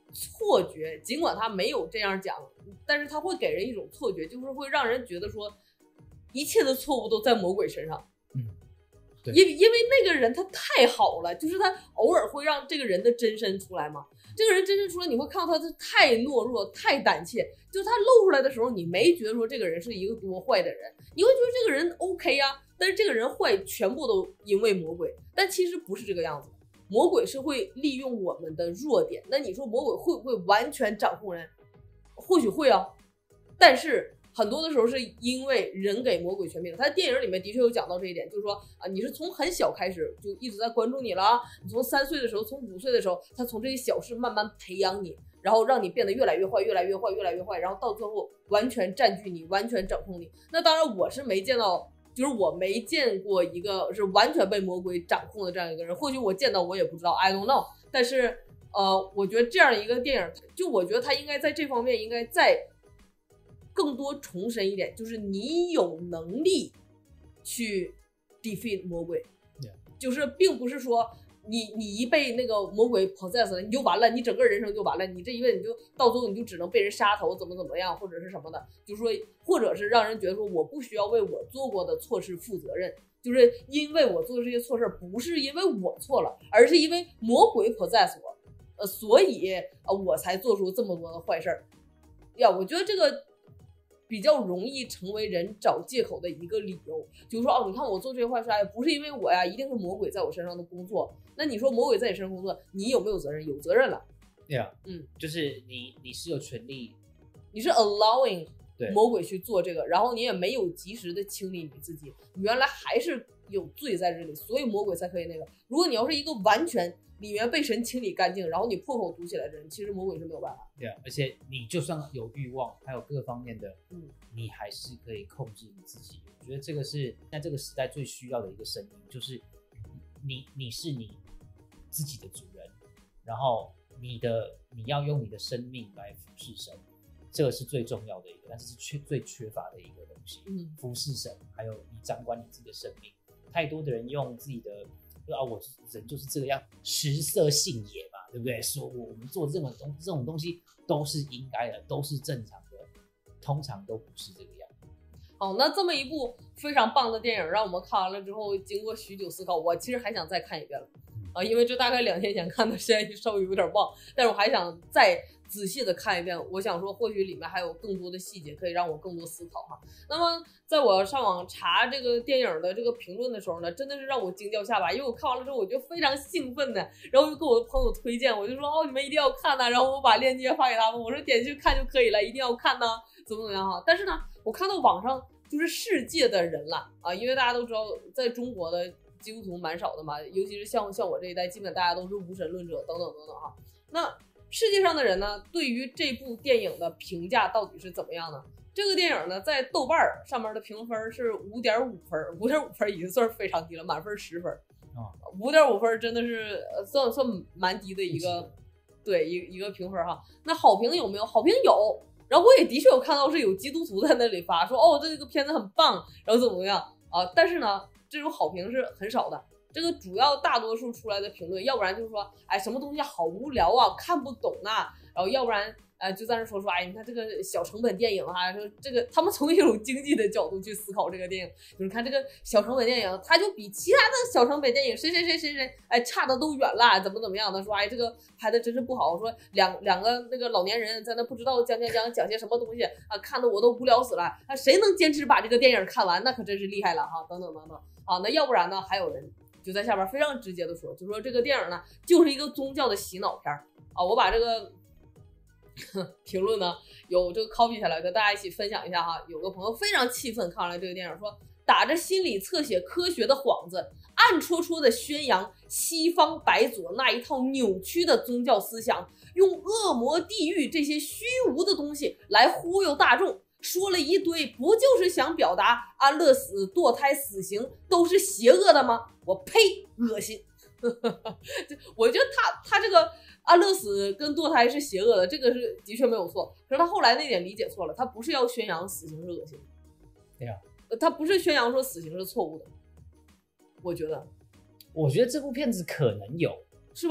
错觉，尽管他没有这样讲，但是他会给人一种错觉，就是会让人觉得说一切的错误都在魔鬼身上。 嗯，对， 因因为那个人他太好了，就是他偶尔会让这个人的真身出来嘛。这个人真身出来，你会看到他是太懦弱、太胆怯。就他露出来的时候，你没觉得说这个人是一个多坏的人，你会觉得这个人 OK 啊。但是这个人坏，全部都因为魔鬼。但其实不是这个样子，魔鬼是会利用我们的弱点。那你说魔鬼会不会完全掌控人？或许会啊，但是很多的时候是因为人给魔鬼权柄。他在电影里面的确有讲到这一点，就是说啊，你是从很小开始就一直在关注你了，你从三岁的时候，从五岁的时候，他从这些小事慢慢培养你，然后让你变得越来越坏，越来越坏，越来越坏，然后到最后完全占据你，完全掌控你。那当然我是没见到，就是我没见过一个是完全被魔鬼掌控的这样一个人，或许我见到我也不知道 I don't know。 但是呃，我觉得这样一个电影，就我觉得他应该在这方面应该再更多重申一点，就是你有能力去 defeat 魔鬼。 yeah. 就是并不是说你你一被那个魔鬼 possess 了你就完了，你整个人生就完了，你这一辈子你就到最后你就只能被人杀头，怎么怎么样，或者是什么的，就是说或者是让人觉得说我不需要为我做过的错事负责任，就是因为我做的这些错事不是因为我错了，而是因为魔鬼 possess 我，呃，所以呃我才做出这么多的坏事儿呀。我觉得这个比较容易成为人找借口的一个理由，就是说哦，你看我做这些坏事，哎，不是因为我呀，一定是魔鬼在我身上的工作。那你说魔鬼在你身上工作，你有没有责任？有责任了。 对啊， 嗯， 就是你你是有权利， 你是 allowing 对魔鬼去做这个，然后你也没有及时的清理你自己，你原来还是有罪在这里，所以魔鬼才可以那个。如果你要是一个完全里面被神清理干净，然后你破口堵起来的人，其实魔鬼是没有办法。 对啊，而且你就算有欲望，还有各方面的， 嗯， 你还是可以控制你自己。我觉得这个是在这个时代最需要的一个声音，就是你你是你自己的主人，然后你的你要用你的生命来服侍神，这个是最重要的一个，但是是缺最缺乏的一个东西。 嗯， 服侍神，还有你掌管你自己的生命。太多的人用自己的啊，我人就是这个样，食色性也嘛，对不对？说我们做这种东这种东西都是应该的，都是正常的，通常都不是这个样。 好，那这么一部非常棒的电影，让我们看完了之后，经过许久思考，我其实还想再看一遍了啊，因为这大概两天前看的，现在稍微有点忘，但是我还想再仔细的看一遍。我想说，或许里面还有更多的细节可以让我更多思考哈。那么，在我上网查这个电影的这个评论的时候呢，真的是让我惊掉下巴，因为我看完了之后，我就非常兴奋的，然后就跟我的朋友推荐，我就说哦，你们一定要看呐，然后我把链接发给他们，我说点进去看就可以了，一定要看呐，怎么怎么样哈。但是呢，我看到网上就是世界的人了啊，因为大家都知道，在中国的基督徒蛮少的嘛，尤其是像像我这一代，基本大家都是无神论者等等等等哈。那世界上的人呢，对于这部电影的评价到底是怎么样呢？这个电影呢，在豆瓣上面的评分是五点五分，五点五分已经算是非常低了，满分十分啊， 五点五分真的是算算蛮低的一个，对，一一个评分哈。那好评有没有？好评有。然后我也的确有看到是有基督徒在那里发说，哦，这个片子很棒，然后怎么怎么样啊？但是呢，这种好评是很少的。这个主要大多数出来的评论，要不然就是说，哎，什么东西好无聊啊，看不懂啊，然后要不然呃就在那说说，哎，你看这个小成本电影啊，说这个他们从一种经济的角度去思考这个电影，就是看这个小成本电影，它就比其他的小成本电影谁谁谁谁谁，哎，差的都远了，怎么怎么样的，说哎这个拍的真是不好，说两两个那个老年人在那不知道讲讲讲讲些什么东西啊，看的我都无聊死了，啊，谁能坚持把这个电影看完，那可真是厉害了哈，等等等等啊，那要不然呢，还有人就在下边非常直接的说，就说这个电影呢就是一个宗教的洗脑片啊，我把这个评论呢有这个 copy 下来跟大家一起分享一下哈。有个朋友非常气愤，看完了这个电影说，打着心理侧写科学的幌子，暗戳戳的宣扬西方白左那一套扭曲的宗教思想，用恶魔地狱这些虚无的东西来忽悠大众，说了一堆，不就是想表达安乐死、堕胎、死刑都是邪恶的吗？我呸，恶心！我觉得他他这个安乐死跟堕胎是邪恶的，这个是的确没有错。可是他后来那点理解错了，他不是要宣扬死刑是恶心的， 对呀、 啊，他不是宣扬说死刑是错误的。我觉得， 我觉得这部片子可能有， 是吗？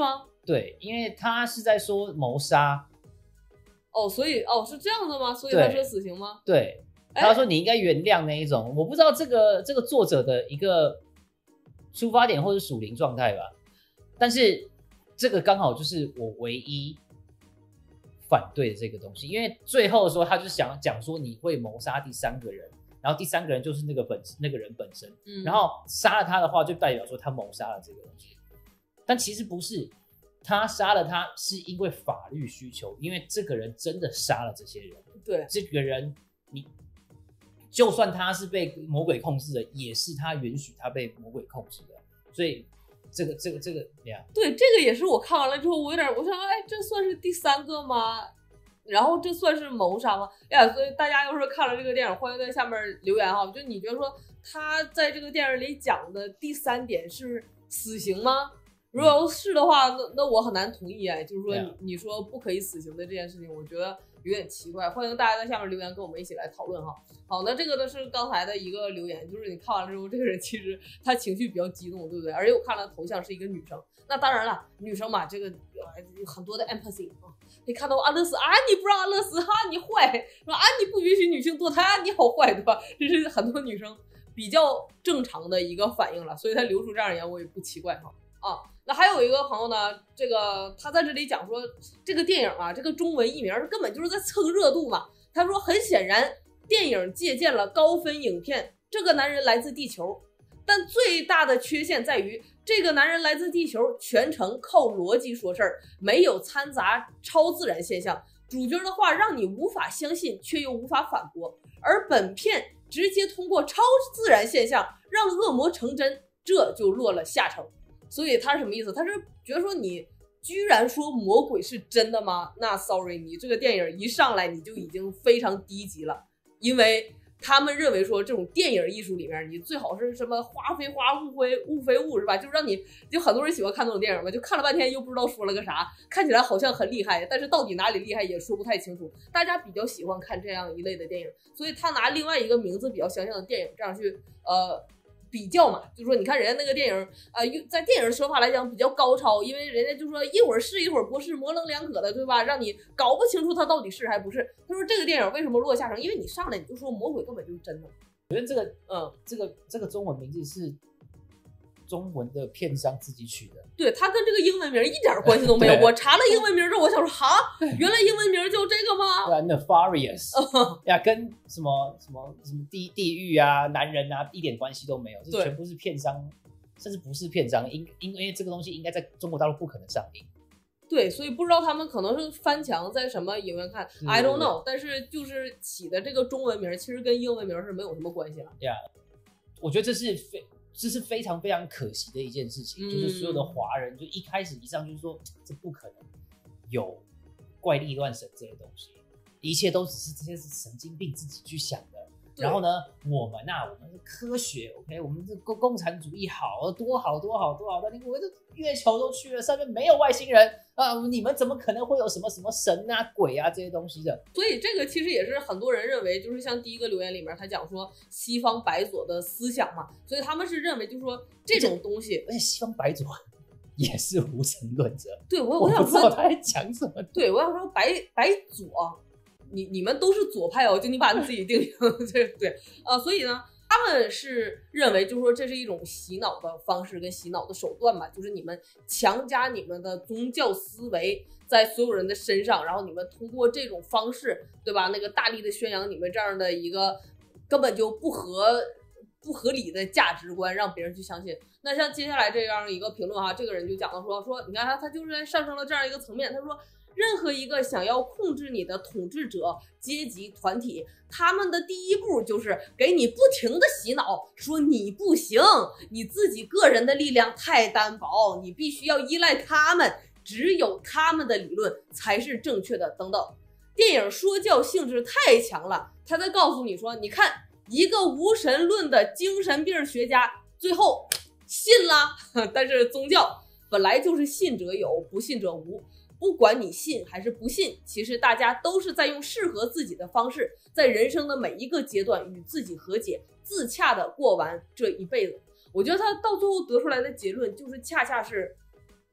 对，因为他是在说谋杀。 哦，所以哦是这样的吗？所以他说死刑吗？ 对，他说你应该原谅那一种。我不知道这个这个作者的一个出发点或者属灵状态吧，但是这个刚好就是我唯一反对的这个东西，因为最后的时候他就想讲说你会谋杀第三个人，然后第三个人就是那个本那个人本身，嗯、然后杀了他的话就代表说他谋杀了这个东西，但其实不是。他杀了他是因为法律需求，因为这个人真的杀了这些人。 对， 这个人你就算他是被魔鬼控制的，也是他允许他被魔鬼控制的。所以这个这个这个呀， 对，这个也是我看完了之后，我有点我想，哎，这算是第三个吗？然后这算是谋杀吗？哎呀，所以大家要是看了这个电影，欢迎在下面留言哈。就你觉得说他在这个电影里讲的第三点是死刑吗？如果要是的话，那那我很难同意哎，就是说你你说不可以死刑的这件事情，我觉得有点奇怪。欢迎大家在下面留言跟我们一起来讨论哈。好，那这个呢是刚才的一个留言，就是你看完了之后，这个人其实他情绪比较激动，对不对？而且我看了头像是一个女生，那当然了，女生嘛，这个有很多的 empathy 啊。你看到安乐死啊，你不让安乐死哈，你坏；说啊，你不允许女性堕胎啊，你好坏，对吧？这是很多女生比较正常的一个反应了，所以他流出这样的言，我也不奇怪哈。啊，那还有一个朋友呢，这个他在这里讲说，这个电影啊，这个中文译名根本就是在蹭热度嘛。他说，很显然，电影借鉴了高分影片《这个男人来自地球》，但最大的缺陷在于，这个男人来自地球全程靠逻辑说事儿，没有掺杂超自然现象，主角的话让你无法相信，却又无法反驳。而本片直接通过超自然现象让恶魔成真，这就落了下乘。所以他是什么意思？他是觉得说你居然说魔鬼是真的吗？那 sorry， 你这个电影一上来你就已经非常低级了，因为他们认为说这种电影艺术里面，你最好是什么花非花，雾非雾非雾，是吧？就让你就很多人喜欢看这种电影嘛，就看了半天又不知道说了个啥，看起来好像很厉害，但是到底哪里厉害也说不太清楚。大家比较喜欢看这样一类的电影，所以他拿另外一个名字比较相像的电影这样去呃。比较嘛，就是说你看人家那个电影呃在电影手法来讲比较高超，因为人家就说一会儿是一会儿不是，模棱两可的，对吧？让你搞不清楚它到底是还不是。他说这个电影为什么落下乘？因为你上来你就说魔鬼根本就是真的。 我觉得这个嗯这个这个中文名字是中文的片商自己取的， 对，他跟这个英文名一点关系都没有。我查了英文名之后，我想说，哈，原来英文名叫这个吗？ 对啊 ，Nefarious 呀，跟什么什么什么地地狱啊、男人啊一点关系都没有，这全部是片商，甚至不是片商，因因为这个东西应该在中国大陆不可能上映。 对，所以不知道他们可能是翻墙在什么影院看 ，I don't know。但是就是起的这个中文名，其实跟英文名是没有什么关系了。 呀，我觉得这是非。这是非常非常可惜的一件事情，嗯、就是所有的华人就一开始一上就是说这不可能有怪力乱神这些东西，一切都只是这些是神经病自己去想的。然后呢，我们啊，我们是科学 ，OK， 我们这共共产主义好多好多好多好多，我们这月球都去了，上面没有外星人啊、呃，你们怎么可能会有什么什么神啊、鬼啊这些东西的？ 所以这个其实也是很多人认为，就是像第一个留言里面他讲说西方白左的思想嘛，所以他们是认为就是说这种东西， 而且西方白左也是无神论者。 对，我我想说我不知道他在讲什么。 对，我想说白白左。你你们都是左派哦，就你把你自己定义对对呃，所以呢，他们是认为就是说这是一种洗脑的方式跟洗脑的手段吧，就是你们强加你们的宗教思维在所有人的身上，然后你们通过这种方式，对吧？那个大力的宣扬你们这样的一个根本就不合不合理的价值观，让别人去相信。那像接下来这样一个评论哈，这个人就讲到说说，你看他他就是上升了这样一个层面，他说。任何一个想要控制你的统治者、阶级、团体，他们的第一步就是给你不停的洗脑，说你不行，你自己个人的力量太单薄，你必须要依赖他们，只有他们的理论才是正确的，等等。电影说教性质太强了，他在告诉你说，你看一个无神论的精神病学家，最后信了，但是宗教本来就是信者有，不信者无。不管你信还是不信，其实大家都是在用适合自己的方式，在人生的每一个阶段与自己和解，自洽的过完这一辈子。我觉得他到最后得出来的结论就是恰恰是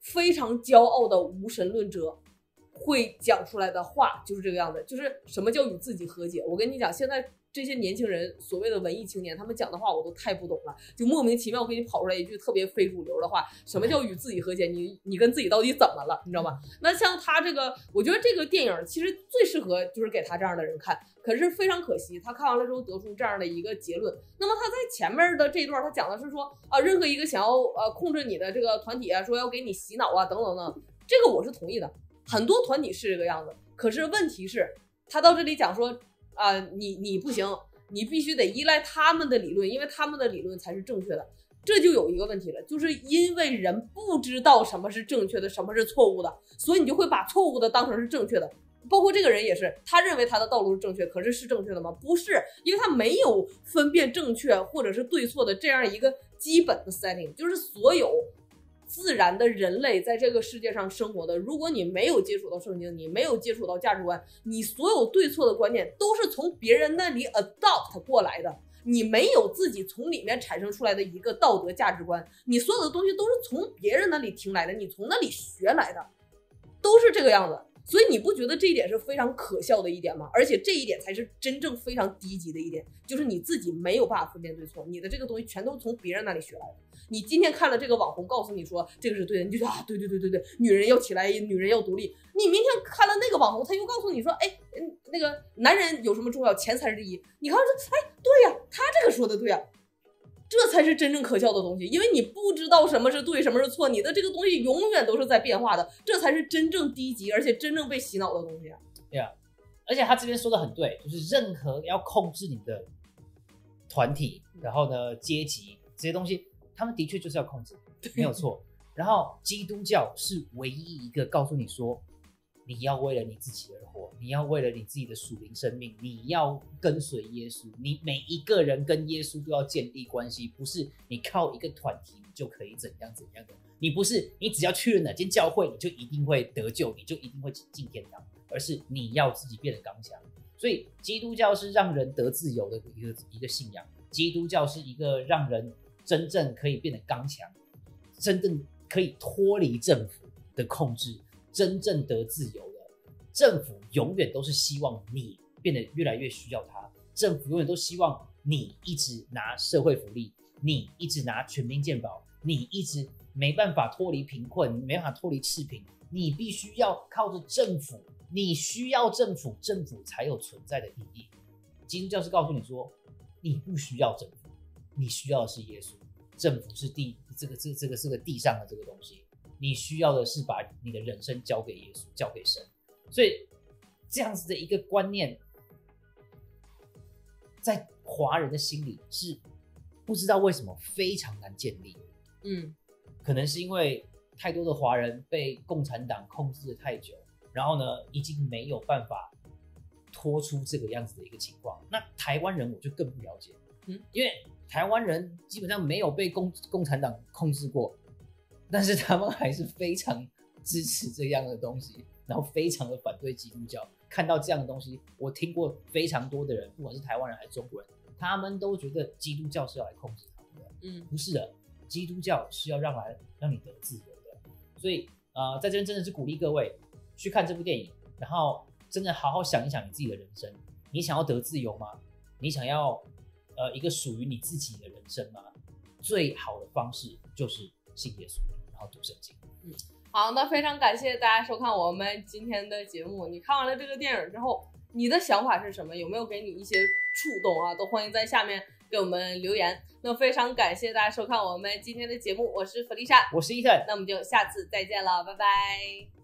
非常骄傲的无神论者会讲出来的话就是这个样子，就是什么叫与自己和解。我跟你讲，现在这些年轻人所谓的文艺青年，他们讲的话我都太不懂了，就莫名其妙给你跑出来一句特别非主流的话，什么叫与自己和解？你你跟自己到底怎么了？你知道吗？那像他这个，我觉得这个电影其实最适合就是给他这样的人看，可是非常可惜，他看完了之后得出这样的一个结论。那么他在前面的这一段，他讲的是说啊，任何一个想要呃控制你的这个团体啊，说要给你洗脑啊，等等等，这个我是同意的，很多团体是这个样子。可是问题是，他到这里讲说啊、呃，你你不行。你必须得依赖他们的理论，因为他们的理论才是正确的。这就有一个问题了，就是因为人不知道什么是正确的，什么是错误的，所以你就会把错误的当成是正确的。包括这个人也是，他认为他的道路是正确，可是是正确的吗？不是，因为他没有分辨正确或者是对错的这样一个基本的 setting， 就是所有自然的人类在这个世界上生活的，如果你没有接触到圣经，你没有接触到价值观，你所有对错的观念都是从别人那里 adopt 过来的，你没有自己从里面产生出来的一个道德价值观，你所有的东西都是从别人那里听来的，你从那里学来的，都是这个样子。所以你不觉得这一点是非常可笑的一点吗？而且这一点才是真正非常低级的一点，就是你自己没有办法分辨对错，你的这个东西全都是从别人那里学来的。你今天看了这个网红告诉你说这个是对的，你就觉得啊，对对对对对，女人要起来，女人要独立。你明天看了那个网红，他又告诉你说，哎，那个男人有什么重要，钱才是第一。你看说，哎，对呀，他这个说的对呀。这才是真正可笑的东西，因为你不知道什么是对，什么是错，你的这个东西永远都是在变化的，这才是真正低级而且真正被洗脑的东西啊。 对啊，而且他这边说的很对，就是任何要控制你的团体，然后呢阶级这些东西，他们的确就是要控制，没有错。然后基督教是唯一一个告诉你说，你要为了你自己而活，你要为了你自己的属灵生命，你要跟随耶稣，你每一个人跟耶稣都要建立关系，不是你靠一个团体你就可以怎样怎样的，你不是你只要去了哪间教会你就一定会得救，你就一定会进天堂，而是你要自己变得刚强。所以基督教是让人得自由的一个一个信仰，基督教是一个让人真正可以变得刚强，真正可以脱离政府的控制，真正得自由的。政府永远都是希望你变得越来越需要它，政府永远都希望你一直拿社会福利，你一直拿全民健保，你一直没办法脱离贫困，没办法脱离赤贫，你必须要靠着政府，你需要政府，政府才有存在的意义。基督教是告诉你说，你不需要政府，你需要的是耶稣，政府是地这个这个这个是个地上的这个东西，你需要的是把你的人生交给耶稣，交给神。所以这样子的一个观念，在华人的心里是不知道为什么非常难建立。 嗯， 可能是因为太多的华人被共产党控制了太久，然后呢，已经没有办法拖出这个样子的一个情况。那台湾人我就更不了解，嗯，因为台湾人基本上没有被共共产党控制过，但是他们还是非常支持这样的东西，然后非常的反对基督教。看到这样的东西，我听过非常多的人，不管是台湾人还是中国人，他们都觉得基督教是要来控制他们的。嗯，不是的，基督教是要让来让你得自由的。所以呃，在这边真的是鼓励各位去看这部电影，然后真的好好想一想你自己的人生。你想要得自由吗？你想要呃一个属于你自己的人生吗？最好的方式就是信耶稣，然后读圣经。 嗯，好，那非常感谢大家收看我们今天的节目。你看完了这个电影之后，你的想法是什么？有没有给你一些触动啊？都欢迎在下面给我们留言。那非常感谢大家收看我们今天的节目，我是弗丽莎， 我是伊藤， 那我们就下次再见了，拜拜。